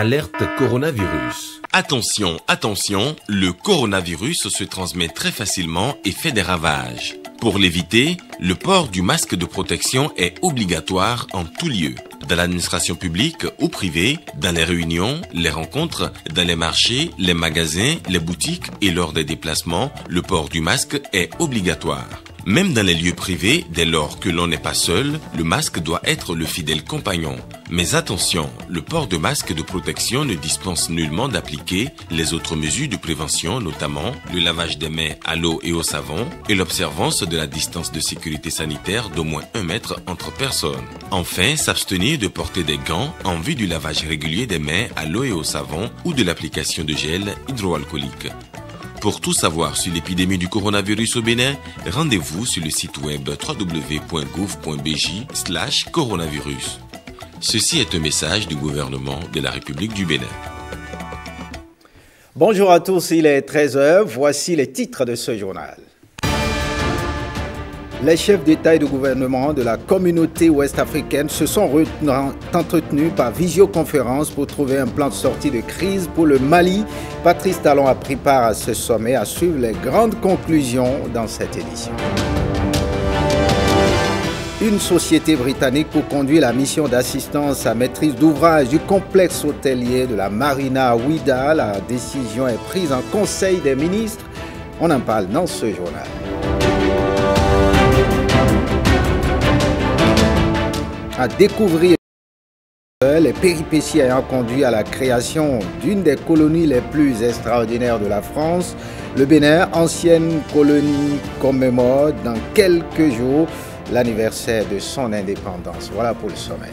Alerte coronavirus. Attention, attention, le coronavirus se transmet très facilement et fait des ravages. Pour l'éviter, le port du masque de protection est obligatoire en tout lieu. Dans l'administration publique ou privée, dans les réunions, les rencontres, dans les marchés, les magasins, les boutiques et lors des déplacements, le port du masque est obligatoire. Même dans les lieux privés, dès lors que l'on n'est pas seul, le masque doit être le fidèle compagnon. Mais attention, le port de masque de protection ne dispense nullement d'appliquer les autres mesures de prévention, notamment le lavage des mains à l'eau et au savon et l'observance de la distance de sécurité sanitaire d'au moins 1 mètre entre personnes. Enfin, s'abstenir de porter des gants en vue du lavage régulier des mains à l'eau et au savon ou de l'application de gel hydroalcoolique. Pour tout savoir sur l'épidémie du coronavirus au Bénin, rendez-vous sur le site web www.gouv.bj/coronavirus. Ceci est un message du gouvernement de la République du Bénin. Bonjour à tous, il est 13h, voici les titres de ce journal. Les chefs d'État et de gouvernement de la communauté ouest-africaine se sont entretenus par visioconférence pour trouver un plan de sortie de crise pour le Mali. Patrice Talon a pris part à ce sommet à suivre les grandes conclusions dans cette édition. Une société britannique pour conduire la mission d'assistance à maîtrise d'ouvrage du complexe hôtelier de la Marina à Ouidah. La décision est prise en Conseil des ministres. On en parle dans ce journal. À découvrir les péripéties ayant conduit à la création d'une des colonies les plus extraordinaires de la France. Le Bénin, ancienne colonie, commémore dans quelques jours l'anniversaire de son indépendance. Voilà pour le sommet.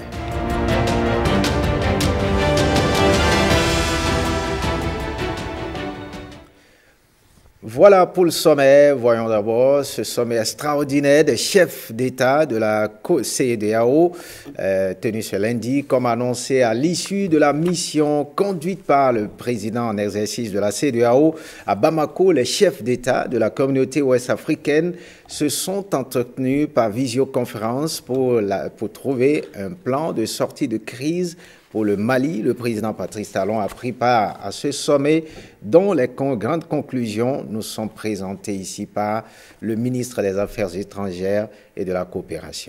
Voilà pour le sommet. Voyons d'abord ce sommet extraordinaire des chefs d'État de la CEDEAO, tenu ce lundi, comme annoncé à l'issue de la mission conduite par le président en exercice de la CEDEAO à Bamako. Les chefs d'État de la communauté ouest-africaine se sont entretenus par visioconférence pour trouver un plan de sortie de crise pour le Mali. Le président Patrice Talon a pris part à ce sommet dont les grandes conclusions nous sont présentées ici par le ministre des Affaires étrangères et de la coopération.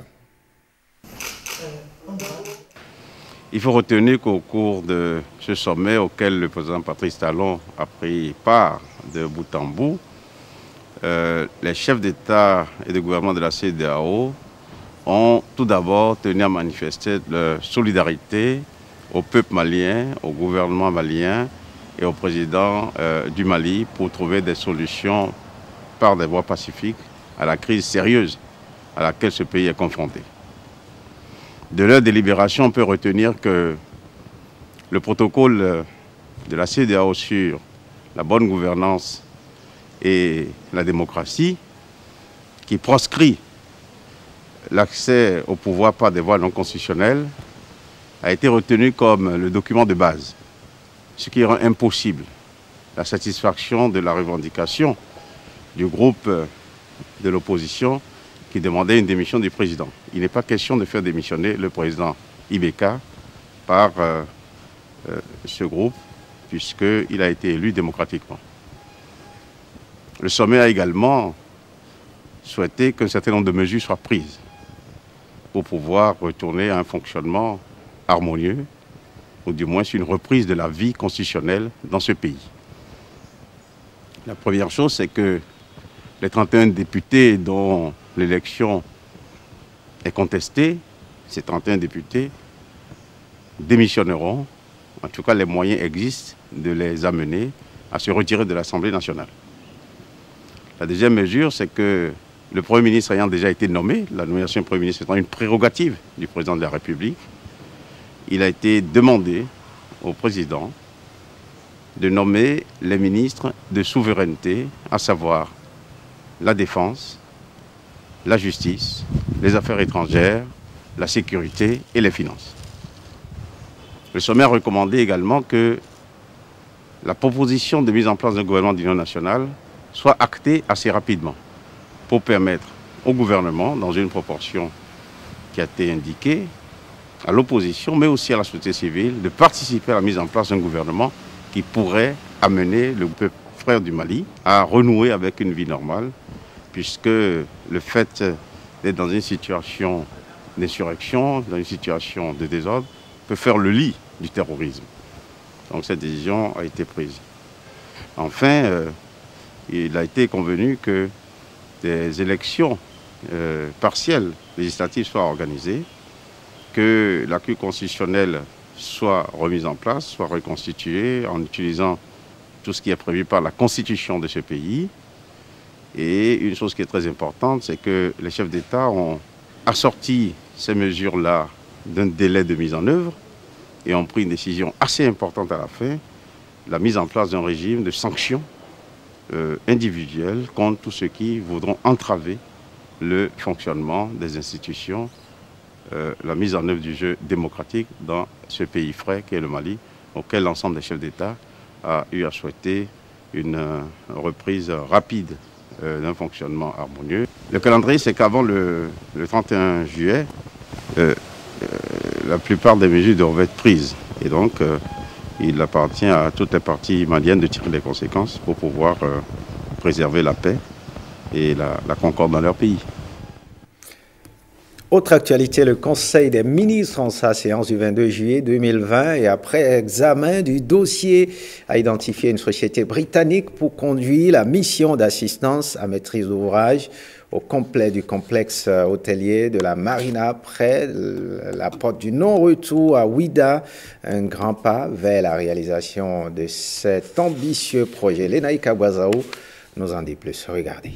Il faut retenir qu'au cours de ce sommet auquel le président Patrice Talon a pris part de bout en bout, les chefs d'État et de gouvernement de la CEDEAO ont tout d'abord tenu à manifester leur solidarité au peuple malien, au gouvernement malien et au président du Mali pour trouver des solutions par des voies pacifiques à la crise sérieuse à laquelle ce pays est confronté. De leur délibération, on peut retenir que le protocole de la CEDEAO sur la bonne gouvernance et la démocratie, qui proscrit l'accès au pouvoir par des voies non constitutionnelles, a été retenu comme le document de base, ce qui rend impossible la satisfaction de la revendication du groupe de l'opposition qui demandait une démission du président. Il n'est pas question de faire démissionner le président Ibeka par ce groupe, puisqu'il a été élu démocratiquement. Le sommet a également souhaité qu'un certain nombre de mesures soient prises pour pouvoir retourner à un fonctionnement harmonieux, ou du moins une reprise de la vie constitutionnelle dans ce pays. La première chose, c'est que les 31 députés dont l'élection est contestée, ces 31 députés démissionneront. En tout cas, les moyens existent de les amener à se retirer de l'Assemblée nationale. La deuxième mesure, c'est que le Premier ministre ayant déjà été nommé, la nomination du Premier ministre étant une prérogative du président de la République, il a été demandé au président de nommer les ministres de souveraineté, à savoir la défense, la justice, les affaires étrangères, la sécurité et les finances. Le sommet a recommandé également que la proposition de mise en place d'un gouvernement d'union nationale soit actée assez rapidement pour permettre au gouvernement, dans une proportion qui a été indiquée, à l'opposition, mais aussi à la société civile, de participer à la mise en place d'un gouvernement qui pourrait amener le peuple frère du Mali à renouer avec une vie normale, puisque le fait d'être dans une situation d'insurrection, dans une situation de désordre, peut faire le lit du terrorisme. Donc cette décision a été prise. Enfin, il a été convenu que des élections partielles législatives soient organisées, que la Cour constitutionnelle soit remise en place, soit reconstituée en utilisant tout ce qui est prévu par la constitution de ce pays. Et une chose qui est très importante, c'est que les chefs d'État ont assorti ces mesures-là d'un délai de mise en œuvre et ont pris une décision assez importante à la fin, la mise en place d'un régime de sanctions individuelles contre tous ceux qui voudront entraver le fonctionnement des institutions, la mise en œuvre du jeu démocratique dans ce pays frère qu'est le Mali, auquel l'ensemble des chefs d'État a eu à souhaiter une reprise rapide d'un fonctionnement harmonieux. Le calendrier, c'est qu'avant le 31 juillet, la plupart des mesures doivent être prises. Et donc, il appartient à toutes les parties maliennes de tirer les conséquences pour pouvoir préserver la paix et la concorde dans leur pays. Autre actualité, le Conseil des ministres en sa séance du 22 juillet 2020 et après examen du dossier a identifié une société britannique pour conduire la mission d'assistance à maîtrise d'ouvrage au complet du complexe hôtelier de la Marina près de la porte du non-retour à Ouida, un grand pas vers la réalisation de cet ambitieux projet. Lénaïka Boazao nous en dit plus. Regardez.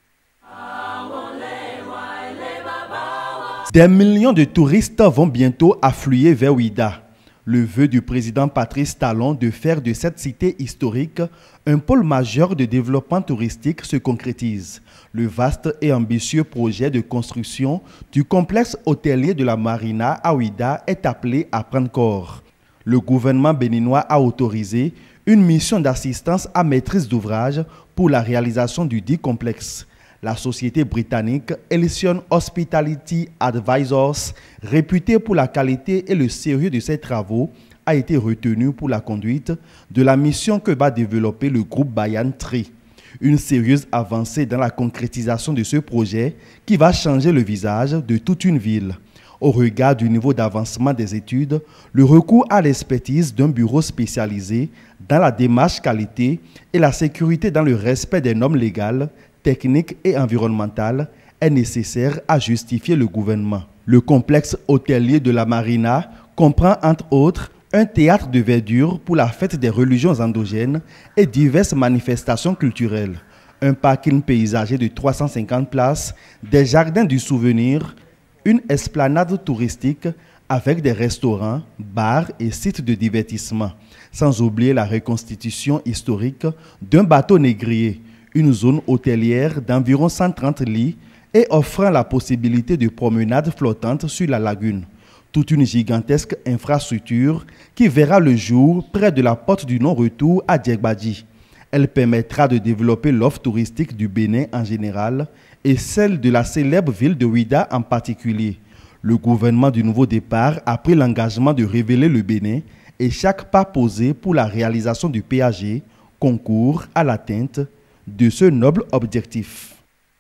Des millions de touristes vont bientôt affluer vers Ouida. Le vœu du président Patrice Talon de faire de cette cité historique un pôle majeur de développement touristique se concrétise. Le vaste et ambitieux projet de construction du complexe hôtelier de la Marina à Ouida est appelé à prendre corps. Le gouvernement béninois a autorisé une mission d'assistance à maîtrise d'ouvrage pour la réalisation du dit complexe. La société britannique Elysion Hospitality Advisors, réputée pour la qualité et le sérieux de ses travaux, a été retenue pour la conduite de la mission que va développer le groupe Bayan Tree. Une sérieuse avancée dans la concrétisation de ce projet qui va changer le visage de toute une ville. Au regard du niveau d'avancement des études, le recours à l'expertise d'un bureau spécialisé dans la démarche qualité et la sécurité dans le respect des normes légales, technique et environnementale est nécessaire à justifier le gouvernement. Le complexe hôtelier de la Marina comprend entre autres un théâtre de verdure pour la fête des religions endogènes et diverses manifestations culturelles, un parking paysager de 350 places, des jardins du souvenir, une esplanade touristique avec des restaurants, bars et sites de divertissement, sans oublier la reconstitution historique d'un bateau négrier, une zone hôtelière d'environ 130 lits et offrant la possibilité de promenades flottantes sur la lagune. Toute une gigantesque infrastructure qui verra le jour près de la porte du non-retour à Djegbadji. Elle permettra de développer l'offre touristique du Bénin en général et celle de la célèbre ville de Ouida en particulier. Le gouvernement du Nouveau Départ a pris l'engagement de révéler le Bénin et chaque pas posé pour la réalisation du PAG concourt à l'atteinte de ce noble objectif.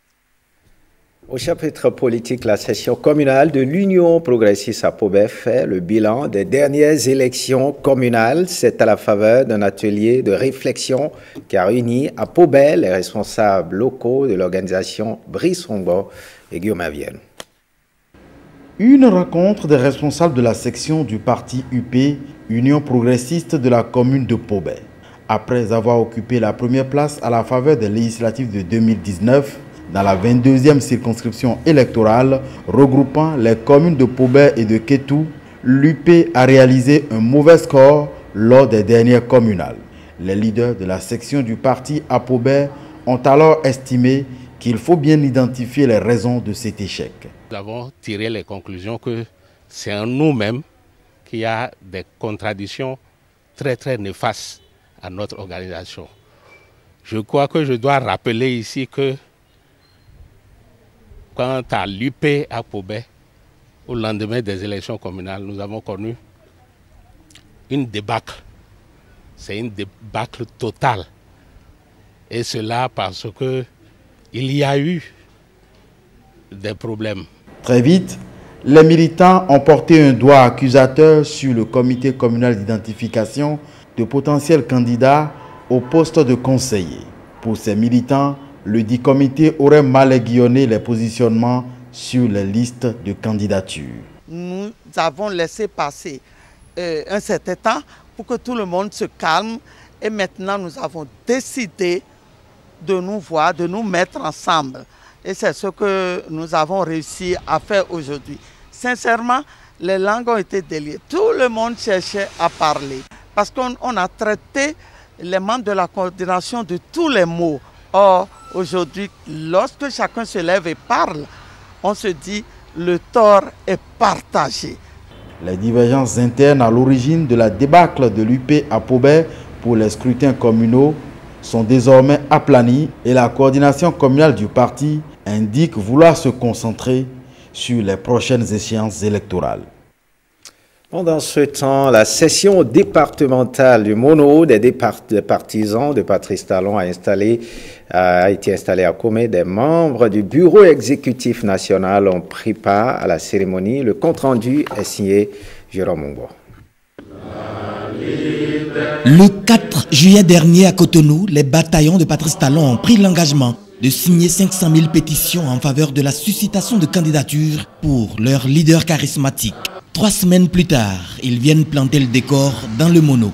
Au chapitre politique, la session communale de l'Union progressiste à Pobé fait le bilan des dernières élections communales. C'est à la faveur d'un atelier de réflexion qui a réuni à Pobé les responsables locaux de l'organisation Brice Rongo et Guillaume Avienne. Une rencontre des responsables de la section du parti UP, Union progressiste de la commune de Pobé. Après avoir occupé la première place à la faveur des législatives de 2019, dans la 22e circonscription électorale regroupant les communes de Pobé et de Kétou, l'UP a réalisé un mauvais score lors des dernières communales. Les leaders de la section du parti à Pobé ont alors estimé qu'il faut bien identifier les raisons de cet échec. Nous avons tiré les conclusions que c'est en nous-mêmes qu'il y a des contradictions très néfastes à notre organisation. Je crois que je dois rappeler ici que quant à l'UP à Pobé, au lendemain des élections communales, nous avons connu une débâcle. C'est une débâcle totale. Et cela parce qu'il y a eu des problèmes. Très vite, les militants ont porté un doigt accusateur sur le comité communal d'identification de potentiels candidats au poste de conseiller. Pour ces militants, le dit comité aurait mal aiguillonné les positionnements sur les listes de candidature. Nous avons laissé passer un certain temps pour que tout le monde se calme et maintenant nous avons décidé de nous voir, de nous mettre ensemble. Et c'est ce que nous avons réussi à faire aujourd'hui. Sincèrement, les langues ont été déliées. Tout le monde cherchait à parler parce qu'on a traité les membres de la coordination de tous les mots. Or, aujourd'hui, lorsque chacun se lève et parle, on se dit le tort est partagé. Les divergences internes à l'origine de la débâcle de l'UP à Pobet pour les scrutins communaux sont désormais aplanies et la coordination communale du parti indique vouloir se concentrer sur les prochaines échéances électorales. Pendant ce temps, la session départementale du Mono des partisans de Patrice Talon a été installée à Komé. Des membres du bureau exécutif national ont pris part à la cérémonie. Le compte-rendu est signé Jérôme Mungbo. Le 4 juillet dernier à Cotonou, les bataillons de Patrice Talon ont pris l'engagement de signer 500 000 pétitions en faveur de la suscitation de candidatures pour leur leader charismatique. 3 semaines plus tard, ils viennent planter le décor dans le Mono.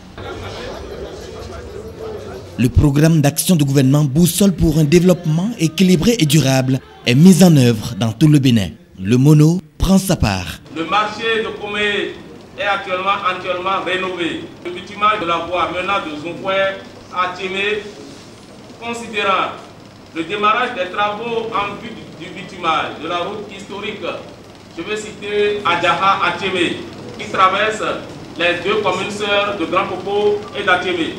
Le programme d'action du gouvernement Boussole pour un développement équilibré et durable est mis en œuvre dans tout le Bénin. Le Mono prend sa part. Le marché de Komé est actuellement rénové. Le bitumage de la voie menant de Zongoué à Tchémé, considérant le démarrage des travaux en vue du bitumage de la route historique, je vais citer Adjaha à Tchémé, qui traverse les 2 communes sœurs de Grand Popo et d'Atchémé.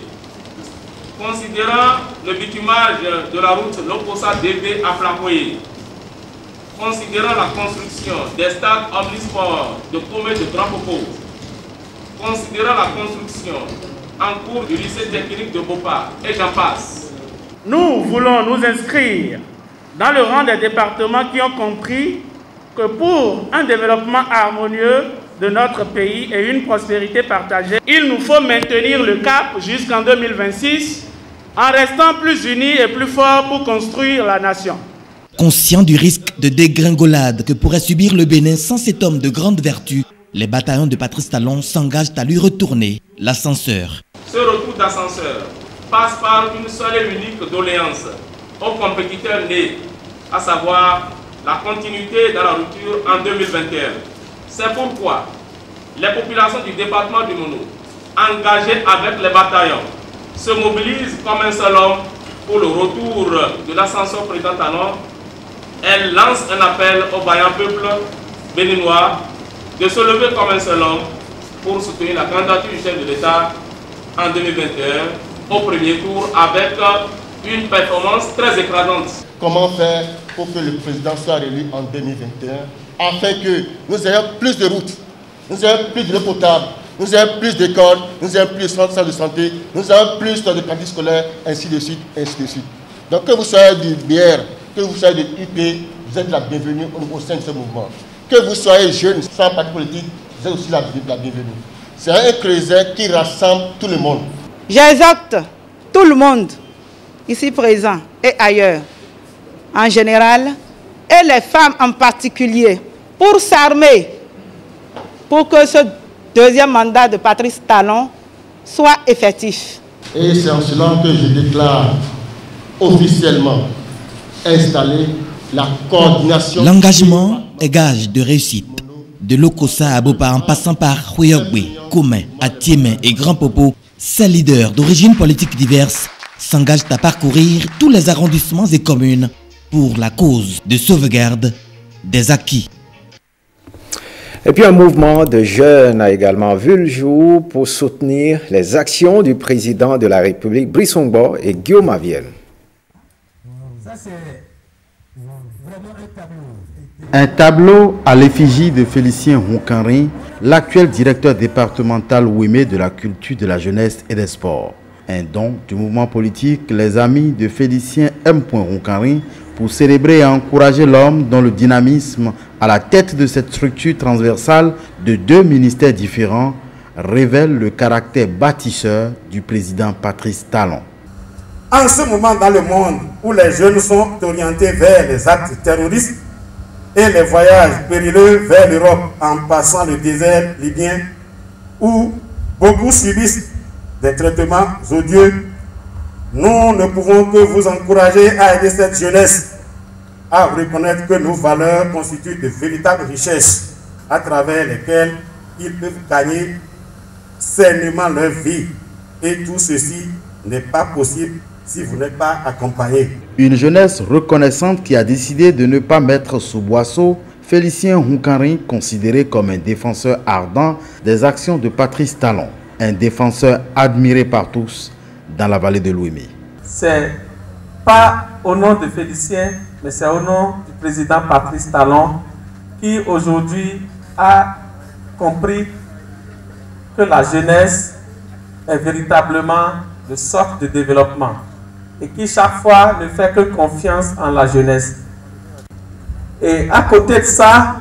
Considérant le bitumage de la route Loposa DB à Flacoye, considérant la construction des stades omnisports de Komé de Grand Popo, considérant la construction en cours du lycée technique de Bopa, et j'en passe. Nous voulons nous inscrire dans le rang des départements qui ont compris que pour un développement harmonieux de notre pays et une prospérité partagée, il nous faut maintenir le cap jusqu'en 2026 en restant plus unis et plus forts pour construire la nation. Conscient du risque de dégringolade que pourrait subir le Bénin sans cet homme de grande vertu, les bataillons de Patrice Talon s'engagent à lui retourner l'ascenseur. Ce retour d'ascenseur passe par une seule et unique doléance aux compétiteurs nés, à savoir la continuité dans la rupture en 2021. C'est pourquoi les populations du département du Mono, engagées avec les bataillons, se mobilisent comme un seul homme pour le retour de l'ascenseur président Talon. Elles lancent un appel au vaillant peuple béninois de se lever comme un seul homme pour soutenir la candidature du chef de l'État en 2021 au premier tour avec une performance très écrasante. Comment faire pour que le président soit réélu en 2021 afin que nous ayons plus de routes, nous ayons plus d'eau potable, nous ayons plus d'écoles, nous ayons plus de centres de santé, nous ayons plus de cantines scolaires, ainsi de suite, ainsi de suite. Donc que vous soyez du BR, que vous soyez de UP, vous êtes la bienvenue au sein de ce mouvement. Que vous soyez jeune, sans parti politique, vous êtes aussi la bienvenue. C'est un creuset qui rassemble tout le monde. J'exhorte tout le monde, ici présent et ailleurs, en général, et les femmes en particulier, pour s'armer, pour que ce deuxième mandat de Patrice Talon soit effectif. Et c'est en cela que je déclare officiellement installer la coordination. L'engagement est gage de réussite. De Lokossa à Bopa en passant par Huyogwe, Komé, Atiémé et Grand Popo, ces leaders d'origine politique diverses s'engagent à parcourir tous les arrondissements et communes pour la cause de sauvegarde des acquis. Et puis un mouvement de jeunes a également vu le jour pour soutenir les actions du président de la République, Brice Ombor et Guillaume Avienne. Ça, c'est Un tableau à l'effigie de Félicien Roukanri, l'actuel directeur départemental Ouémé de la culture, de la jeunesse et des sports. Un don du mouvement politique Les Amis de Félicien M. Roukanri pour célébrer et encourager l'homme dont le dynamisme à la tête de cette structure transversale de 2 ministères différents révèle le caractère bâtisseur du président Patrice Talon. En ce moment dans le monde où les jeunes sont orientés vers les actes terroristes et les voyages périlleux vers l'Europe en passant le désert libyen, où beaucoup subissent des traitements odieux, nous ne pouvons que vous encourager à aider cette jeunesse à reconnaître que nos valeurs constituent de véritables richesses à travers lesquelles ils peuvent gagner sainement leur vie. Et tout ceci n'est pas possible si vous n'êtes pas accompagné. Une jeunesse reconnaissante qui a décidé de ne pas mettre sous boisseau Félicien Roukanri, considéré comme un défenseur ardent des actions de Patrice Talon, un défenseur admiré par tous dans la vallée de l'Ouémé. C'est pas au nom de Félicien, mais c'est au nom du président Patrice Talon qui aujourd'hui a compris que la jeunesse est véritablement le socle de développement et qui chaque fois ne fait que confiance en la jeunesse. Et à côté de ça,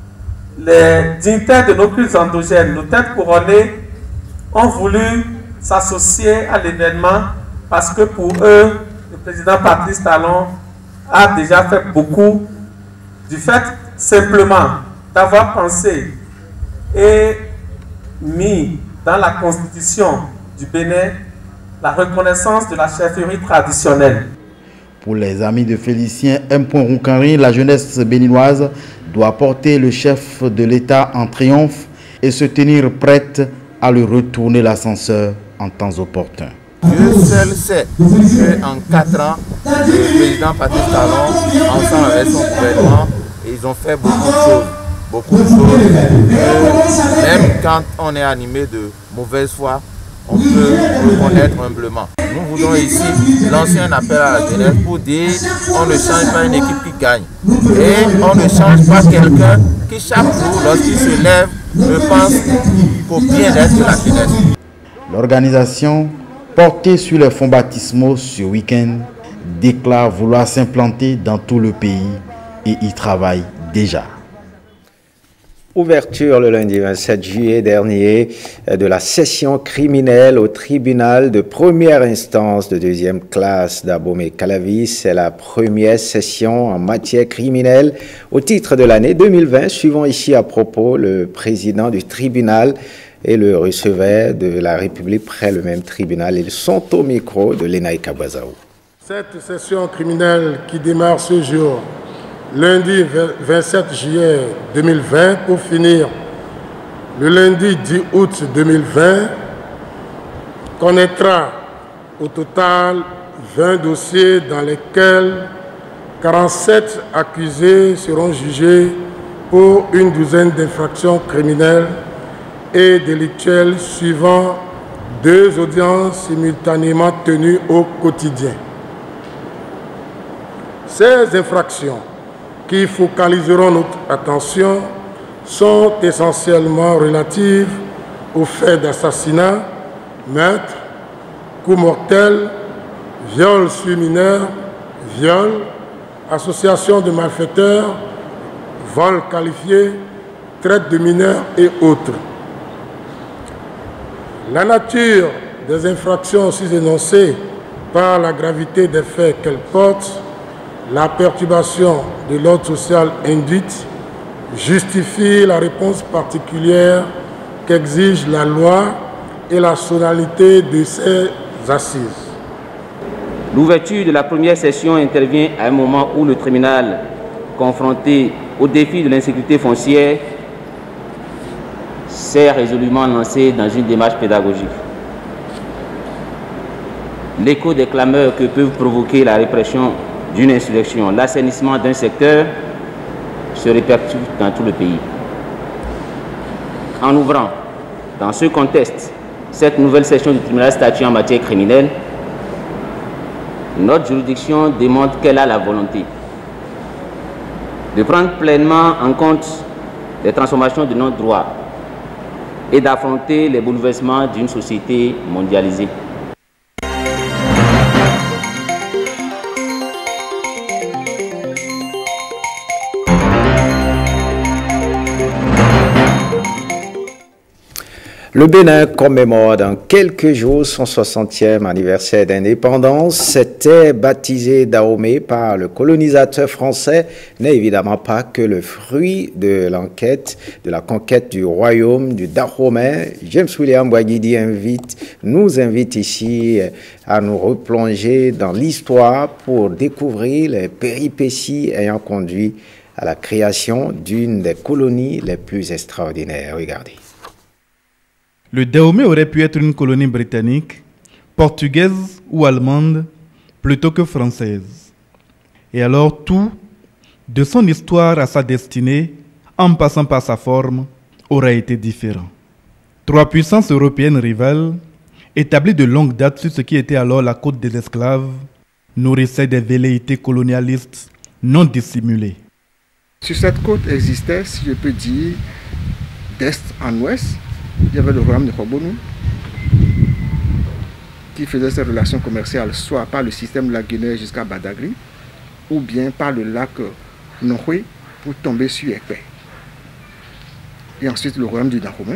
les dignitaires de nos cultes endogènes, nos têtes couronnées, ont voulu s'associer à l'événement parce que pour eux, le président Patrice Talon a déjà fait beaucoup du fait simplement d'avoir pensé et mis dans la constitution du Bénin la reconnaissance de la chefferie traditionnelle. Pour les amis de Félicien M. Roukanri, la jeunesse béninoise doit porter le chef de l'État en triomphe et se tenir prête à lui retourner l'ascenseur en temps opportun. Dieu seul sait qu'en 4 ans, le président Patrice Talon, ensemble avec son gouvernement, ils ont fait beaucoup de choses. Beaucoup de choses. Même quand on est animé de mauvaise foi, on peut reconnaître humblement. Nous voulons ici lancer un appel à la jeunesse pour dire on ne change pas une équipe qui gagne. Et on ne change pas quelqu'un qui chaque jour, lorsqu'il se lève, ne pense qu'au bien-être de la jeunesse. L'organisation, portée sur les fonds baptismaux ce week-end, déclare vouloir s'implanter dans tout le pays et y travaille déjà. Ouverture le lundi 27 juillet dernier de la session criminelle au tribunal de première instance de 2e classe d'Abomey-Calavis. C'est la première session en matière criminelle au titre de l'année 2020. Suivons ici à propos le président du tribunal et le receveur de la République près le même tribunal. Ils sont au micro de Lenaï Kabazaou. Cette session criminelle qui démarre ce jour, lundi 27 juillet 2020, pour finir le lundi 10 août 2020, connaîtra au total 20 dossiers dans lesquels 47 accusés seront jugés pour une douzaine d'infractions criminelles et délictuelles suivant 2 audiences simultanément tenues au quotidien. Ces infractions qui focaliseront notre attention sont essentiellement relatives aux faits d'assassinat, meurtre, coup mortel, viol sur mineur, viol, association de malfaiteurs, vol qualifié, traite de mineurs et autres. La nature des infractions aussi énoncées par la gravité des faits qu'elles portent, la perturbation de l'ordre social induite justifie la réponse particulière qu'exige la loi et la solennité de ces assises. L'ouverture de la première session intervient à un moment où le tribunal, confronté au défi de l'insécurité foncière, s'est résolument lancé dans une démarche pédagogique. L'écho des clameurs que peuvent provoquer la répression d'une insurrection, l'assainissement d'un secteur se répercute dans tout le pays. En ouvrant, dans ce contexte, cette nouvelle session du tribunal statut en matière criminelle, notre juridiction démontre qu'elle a la volonté de prendre pleinement en compte les transformations de notre droit et d'affronter les bouleversements d'une société mondialisée. Le Bénin commémore dans quelques jours son 60e anniversaire d'indépendance. C'était baptisé Dahomey par le colonisateur français, n'est évidemment pas que le fruit de l'enquête, de la conquête du royaume du Dahomey. James William Bouaguidi nous invite ici à nous replonger dans l'histoire pour découvrir les péripéties ayant conduit à la création d'une des colonies les plus extraordinaires. Regardez. Le Dahomey aurait pu être une colonie britannique, portugaise ou allemande, plutôt que française. Et alors tout, de son histoire à sa destinée, en passant par sa forme, aurait été différent. Trois puissances européennes rivales, établies de longue date sur ce qui était alors la côte des esclaves, nourrissaient des velléités colonialistes non dissimulées. Sur cette côte existait, si je peux dire, d'est en ouest, il y avait le royaume de Khobonou qui faisait ses relations commerciales soit par le système lagunaire jusqu'à Badagry ou bien par le lac Nohwe pour tomber sur Ekpe. Et ensuite le royaume du Dahomey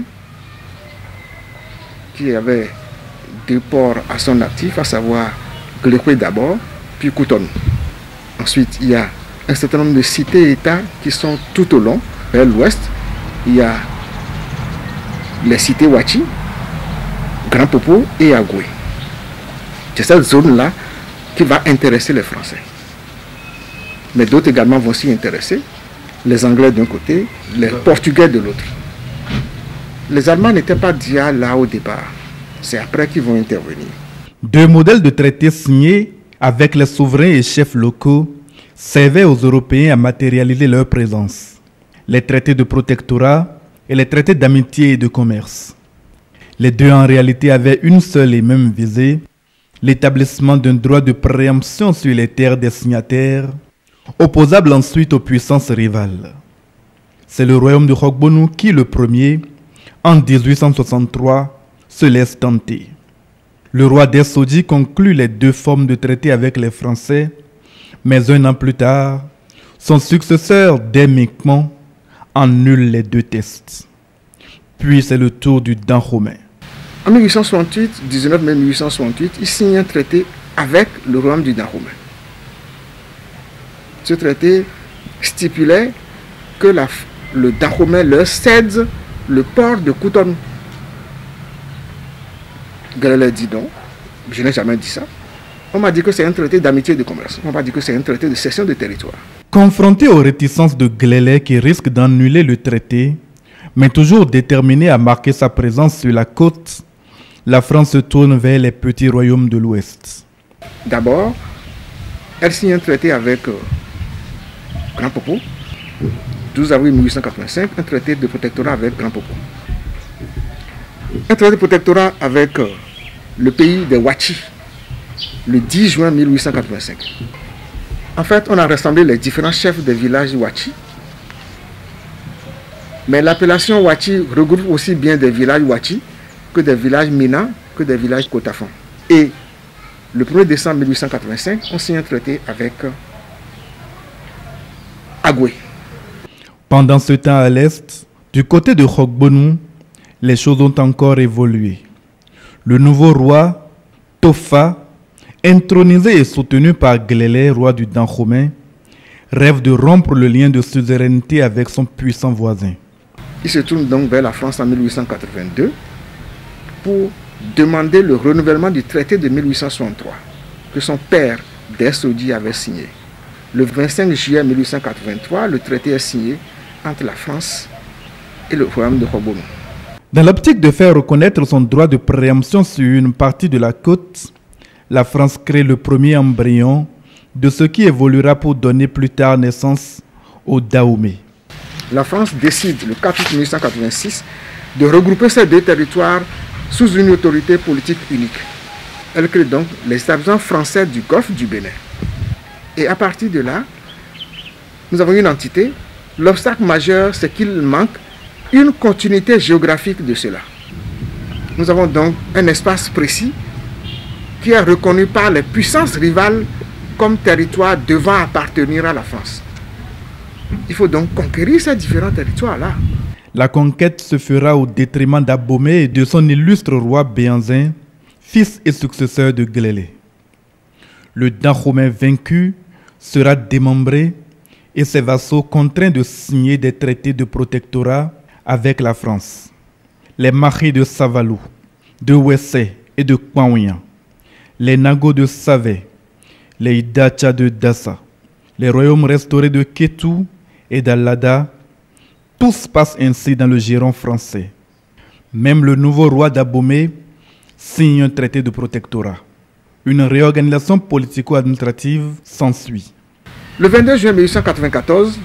qui avait deux ports à son actif, à savoir Glekwe d'abord, puis Cotonou. Ensuite il y a un certain nombre de cités-États qui sont tout au long, vers l'ouest. Il y a les cités Wachi, Grand Popo et Agoué. C'est cette zone-là qui va intéresser les Français. Mais d'autres également vont s'y intéresser. Les Anglais d'un côté, les Portugais de l'autre. Les Allemands n'étaient pas déjà là au départ. C'est après qu'ils vont intervenir. Deux modèles de traités signés avec les souverains et chefs locaux servaient aux Européens à matérialiser leur présence. Les traités de protectorat et les traités d'amitié et de commerce. Les deux en réalité avaient une seule et même visée, l'établissement d'un droit de préemption sur les terres des signataires, opposable ensuite aux puissances rivales. C'est le royaume de Khobonou qui, le premier, en 1863, se laisse tenter. Le roi d'Essodi conclut les deux formes de traité avec les Français, mais un an plus tard, son successeur, Demikman, annule les deux tests. Puis c'est le tour du Dahomey. En 1868, 19 mai 1868, il signe un traité avec le royaume du Dahomey. Ce traité stipulait que le Dahomey leur cède le port de Cotonou. Galilée dit non, je n'ai jamais dit ça. On m'a dit que c'est un traité d'amitié et de commerce. On m'a dit que c'est un traité de cession de territoire. Confronté aux réticences de Glélé qui risque d'annuler le traité, mais toujours déterminé à marquer sa présence sur la côte, la France se tourne vers les petits royaumes de l'Ouest. D'abord, elle signe un traité avec Grand Popo, 12 avril 1885, un traité de protectorat avec Grand Popo. Un traité de protectorat avec le pays des Wachi, le 10 juin 1885. En fait, on a rassemblé les différents chefs des villages Wachi. Mais l'appellation Wachi regroupe aussi bien des villages Wachi que des villages Mina, que des villages Kotafon. Et le 1er décembre 1885, on signe un traité avec Agoué. Pendant ce temps à l'est, du côté de Khobonou, les choses ont encore évolué. Le nouveau roi, Tofa, intronisé et soutenu par Glélé, roi du Dahomey, rêve de rompre le lien de suzeraineté avec son puissant voisin. Il se tourne donc vers la France en 1882 pour demander le renouvellement du traité de 1863 que son père, Dessodi, avait signé. Le 25 juillet 1883, le traité est signé entre la France et le royaume de Khobonou. Dans l'optique de faire reconnaître son droit de préemption sur une partie de la côte, la France crée le premier embryon de ce qui évoluera pour donner plus tard naissance au Dahomey. La France décide le 4 août 1886 de regrouper ces deux territoires sous une autorité politique unique. Elle crée donc les établissements français du Golfe du Bénin. Et à partir de là, nous avons une entité. L'obstacle majeur, c'est qu'il manque une continuité géographique de cela. Nous avons donc un espace précis qui est reconnu par les puissances rivales comme territoire devant appartenir à la France. Il faut donc conquérir ces différents territoires-là. La conquête se fera au détriment d'Abomey et de son illustre roi Béhanzin, fils et successeur de Glélé. Le Dahomey vaincu sera démembré et ses vassaux contraints de signer des traités de protectorat avec la France. Les Mahis de Savalou, de Wessé et de Kouaouyan, les Nago de Savé, les Idacha de Dassa, les royaumes restaurés de Kétou et d'Allada, tous passent ainsi dans le giron français. Même le nouveau roi d'Abomey signe un traité de protectorat. Une réorganisation politico-administrative s'ensuit. Le 22 juin 1894,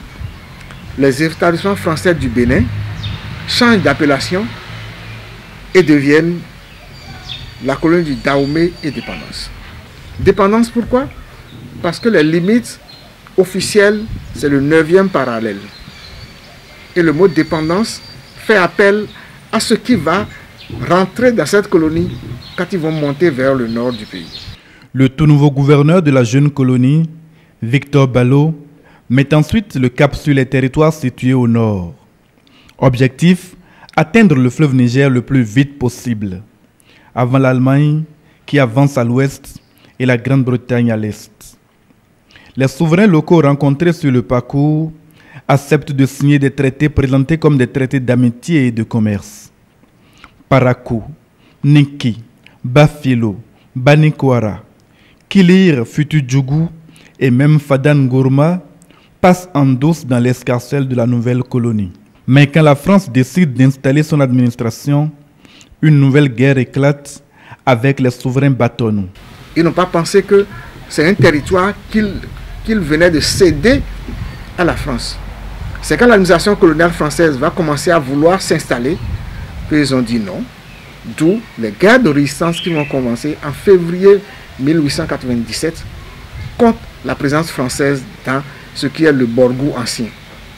les établissements français du Bénin changent d'appellation et deviennent la colonie du Dahomey et Dépendance. Dépendance pourquoi? Parce que les limites officielles, c'est le 9e parallèle. Et le mot dépendance fait appel à ce qui va rentrer dans cette colonie quand ils vont monter vers le nord du pays. Le tout nouveau gouverneur de la jeune colonie, Victor Ballot, met ensuite le cap sur les territoires situés au nord. Objectif, atteindre le fleuve Niger le plus vite possible, avant l'Allemagne qui avance à l'ouest et la Grande-Bretagne à l'est. Les souverains locaux rencontrés sur le parcours acceptent de signer des traités présentés comme des traités d'amitié et de commerce. Parakou, Niki, Bafilo, Banikwara, Kilir Futudjougou et même Fadan Gourma passent en douce dans l'escarcelle de la nouvelle colonie. Mais quand la France décide d'installer son administration, une nouvelle guerre éclate avec les souverains bâtonnous. Ils n'ont pas pensé que c'est un territoire qu'ils venaient de céder à la France. C'est quand l'administration coloniale française va commencer à vouloir s'installer qu'ils ont dit non. D'où les guerres de résistance qui vont commencer en février 1897 contre la présence française dans ce qui est le Borgou ancien.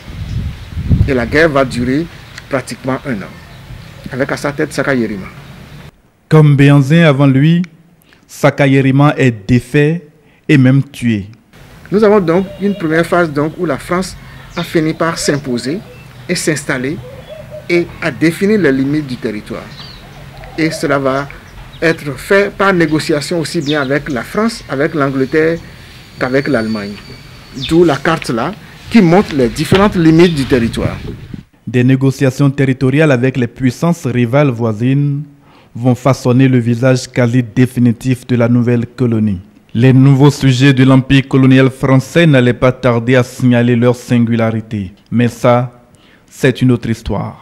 Et la guerre va durer pratiquement 1 an, avec à sa tête Sakayérima. Comme Béhanzin avant lui, Sakayérima est défait et même tué. Nous avons donc une première phase où la France a fini par s'imposer et s'installer et à définir les limites du territoire. Et cela va être fait par négociation aussi bien avec la France, avec l'Angleterre qu'avec l'Allemagne. D'où la carte là qui montre les différentes limites du territoire. Des négociations territoriales avec les puissances rivales voisines vont façonner le visage quasi définitif de la nouvelle colonie. Les nouveaux sujets de l'empire colonial français n'allaient pas tarder à signaler leur singularité. Mais ça, c'est une autre histoire.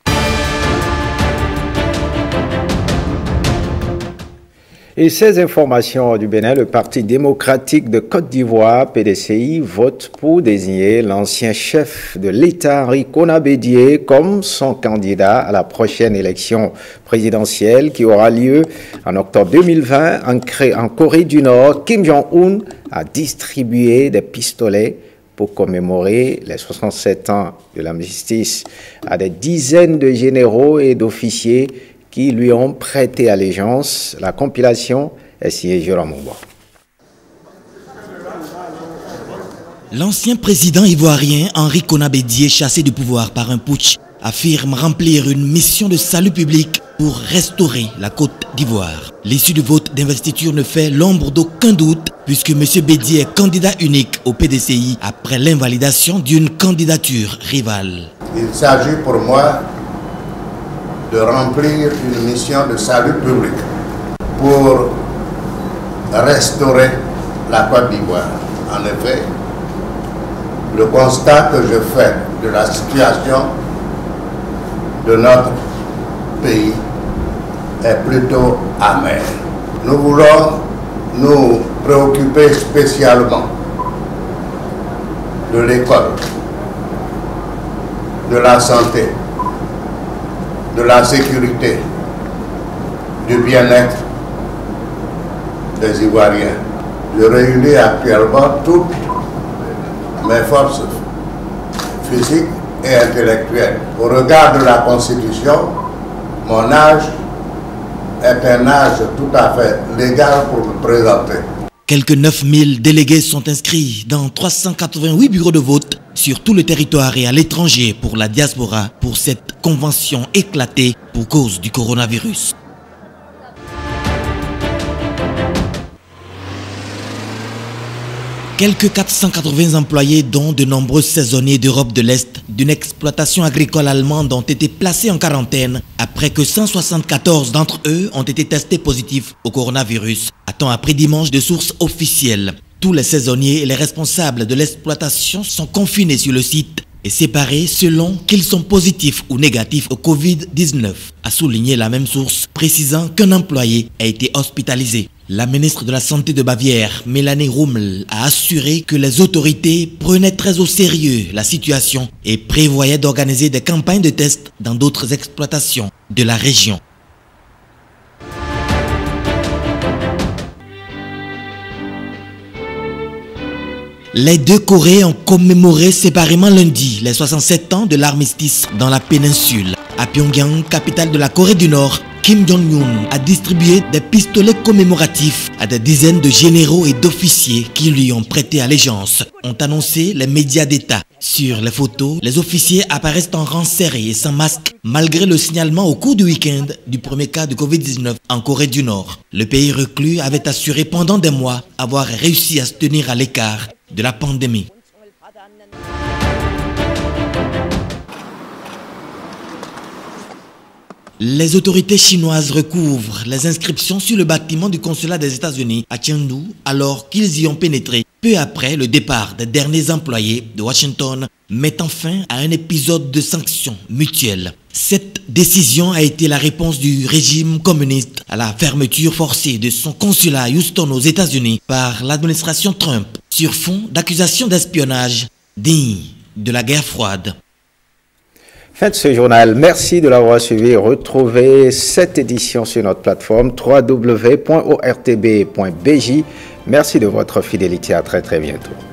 Et ces informations du Bénin, le Parti démocratique de Côte d'Ivoire, PDCI, vote pour désigner l'ancien chef de l'État, Henri Konan-Bédié, comme son candidat à la prochaine élection présidentielle qui aura lieu en octobre 2020 en Corée du Nord. Kim Jong-un a distribué des pistolets pour commémorer les 67 ans de l'armistice à des dizaines de généraux et d'officiers qui lui ont prêté allégeance. La compilation est signée Jérôme Mouba. L'ancien président ivoirien Henri Konan-Bédié, chassé du pouvoir par un putsch, affirme remplir une mission de salut public pour restaurer la Côte d'Ivoire. L'issue du vote d'investiture ne fait l'ombre d'aucun doute puisque M. Bédié est candidat unique au PDCI après l'invalidation d'une candidature rivale. Il s'agit pour moi de remplir une mission de salut public pour restaurer la Côte d'Ivoire. En effet, le constat que je fais de la situation de notre pays est plutôt amer. Nous voulons nous préoccuper spécialement de l'école, de la santé, de la sécurité, du bien-être des Ivoiriens. Je réunis actuellement toutes mes forces physiques et intellectuelles. Au regard de la Constitution, mon âge est un âge tout à fait légal pour me présenter. Quelques 9000 délégués sont inscrits dans 388 bureaux de vote sur tout le territoire et à l'étranger pour la diaspora pour cette convention éclatée pour cause du coronavirus. Quelques 480 employés, dont de nombreux saisonniers d'Europe de l'Est, d'une exploitation agricole allemande ont été placés en quarantaine après que 174 d'entre eux ont été testés positifs au coronavirus, a-t-on appris dimanche de sources officielles. Tous les saisonniers et les responsables de l'exploitation sont confinés sur le site et séparés selon qu'ils sont positifs ou négatifs au Covid-19, a souligné la même source, précisant qu'un employé a été hospitalisé. La ministre de la Santé de Bavière, Melanie Rummel, a assuré que les autorités prenaient très au sérieux la situation et prévoyaient d'organiser des campagnes de tests dans d'autres exploitations de la région. Les deux Corées ont commémoré séparément lundi les 67 ans de l'armistice dans la péninsule. À Pyongyang, capitale de la Corée du Nord, Kim Jong-un a distribué des pistolets commémoratifs à des dizaines de généraux et d'officiers qui lui ont prêté allégeance, ont annoncé les médias d'État. Sur les photos, les officiers apparaissent en rang serré et sans masque, malgré le signalement au cours du week-end du premier cas de Covid-19 en Corée du Nord. Le pays reclus avait assuré pendant des mois avoir réussi à se tenir à l'écart de la pandémie. Les autorités chinoises recouvrent les inscriptions sur le bâtiment du consulat des États-Unis à Chengdu alors qu'ils y ont pénétré peu après le départ des derniers employés de Washington, mettant fin à un épisode de sanctions mutuelles. Cette décision a été la réponse du régime communiste à la fermeture forcée de son consulat à Houston aux États-Unis par l'administration Trump sur fond d'accusations d'espionnage dignes de la guerre froide. Fin de ce journal. Merci de l'avoir suivi. Retrouvez cette édition sur notre plateforme www.ortb.bj. Merci de votre fidélité. À très bientôt.